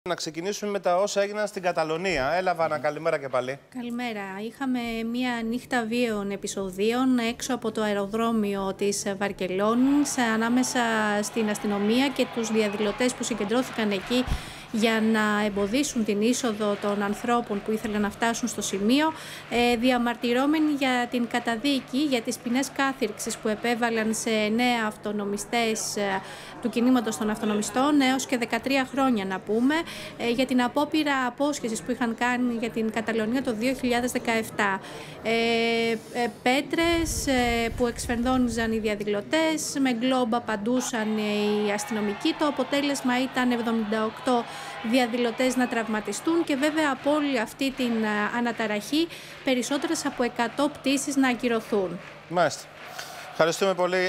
Να ξεκινήσουμε με τα όσα έγιναν στην Καταλωνία. Έλα, Βάνα, καλημέρα και πάλι. Καλημέρα. Είχαμε μία νύχτα βίαιων επεισοδίων έξω από το αεροδρόμιο της Βαρκελόνης, ανάμεσα στην αστυνομία και τους διαδηλωτές που συγκεντρώθηκαν εκεί για να εμποδίσουν την είσοδο των ανθρώπων που ήθελαν να φτάσουν στο σημείο, διαμαρτυρώμενοι για την καταδίκη για τις ποινές κάθυρξης που επέβαλαν σε 9 αυτονομιστές του κινήματος των αυτονομιστών, έως και 13 χρόνια να πούμε, για την απόπειρα απόσχεσης που είχαν κάνει για την Καταλωνία το 2017. Πέτρες που εξφενδόνιζαν οι διαδηλωτές, με γκλόμπ απαντούσαν οι αστυνομικοί. Το αποτέλεσμα ήταν 78 διαδηλωτές να τραυματιστούν και βέβαια από όλη αυτή την αναταραχή περισσότερες από 100 πτήσεις να ακυρωθούν. Μάλιστα. Ευχαριστούμε πολύ.